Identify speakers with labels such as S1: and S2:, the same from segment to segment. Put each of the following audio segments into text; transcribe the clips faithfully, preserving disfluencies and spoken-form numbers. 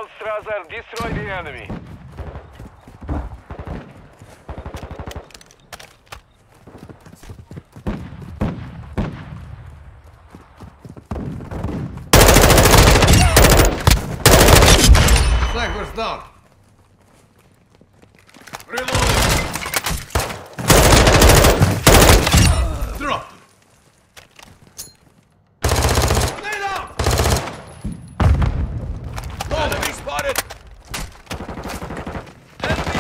S1: All Strasser, destroy the enemy.
S2: Sniper's down. Reload. Drop. Lay down. Enemy spotted. Enemy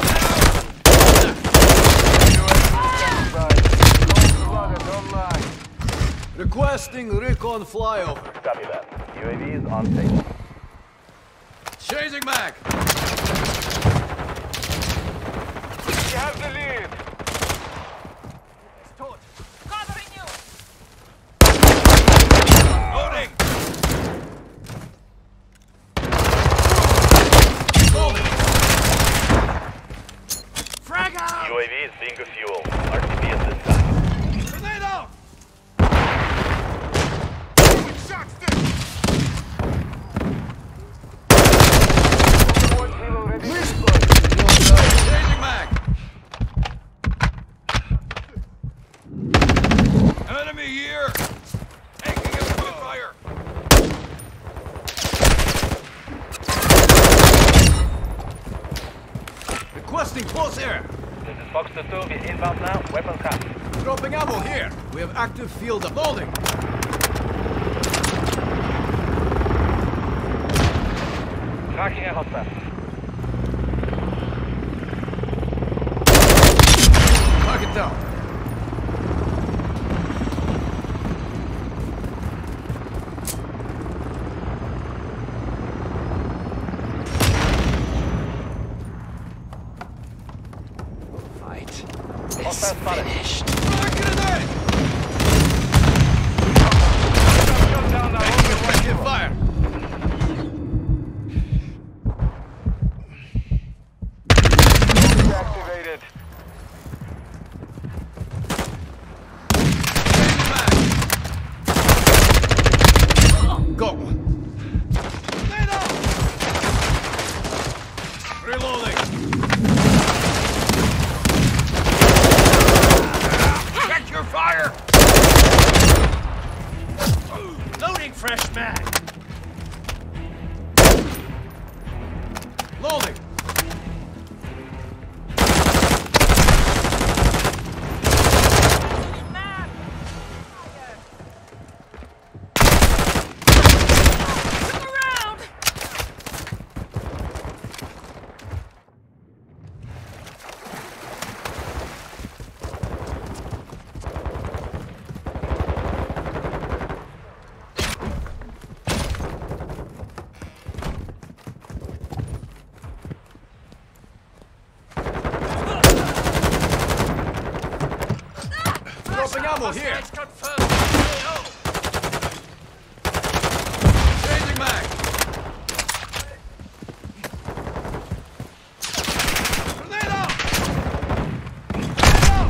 S1: down.
S2: Requesting recon flyover.
S3: Copy that. U A V is on station.
S2: Chasing mag.
S1: You have the lead.
S4: Covering you!
S2: Loading. Loading. Frag out.
S3: U A V is being refueled. R T B at this time.
S2: Grenade out. Changing mag. Enemy here. Taking him to fire. Requesting close air.
S3: This is Fox two two. We're inbound now. Weapons copy.
S2: Dropping ammo here. We have active field of loading.
S3: Tracking a hostile.
S2: Target down.
S5: Fight is
S3: Hostile spotted.
S5: finished.
S2: Grenade!
S1: Shut down now.
S2: Taking effective fire.
S1: Activated.
S2: Changing mag. Go. Lay down. Reloading. Check your fire. Loading fresh mag. Loading.
S4: Man! Look around!
S2: Dropping ammo here. Changing mag. Grenade out. Grenade out.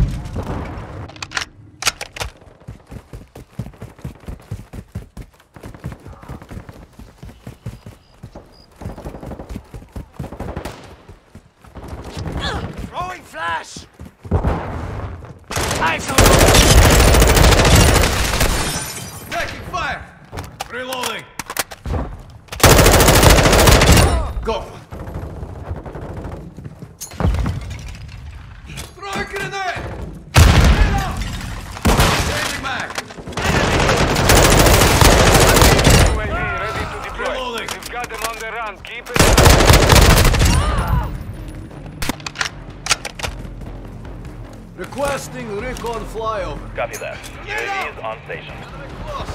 S2: Throwing flash. Taking fire! Reloading! Go! Throw a grenade! Grenade out! Changing mag!
S1: U A V ready to deploy.
S2: Reloading.
S1: We've got them on the run. Keep it.
S2: Requesting recon flyover.
S3: Copy that. U A V is on station.
S2: Close.